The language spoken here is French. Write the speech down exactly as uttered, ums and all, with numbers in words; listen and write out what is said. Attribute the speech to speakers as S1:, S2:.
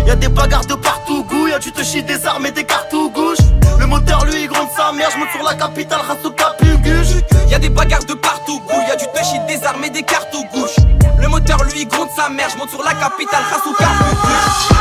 S1: Y'a des bagarres de partout, goût, y'a tu te chies des armes et des cartouches gauche. Le moteur lui il gronde sa mère, je monte sur la capitale, race au capuguche.
S2: Y'a des bagarres de partout, goût, y'a du touchy, des armes et des cartouches gauche. Le moteur lui gronde sa mère, je monte sur la capitale, race au capuguche.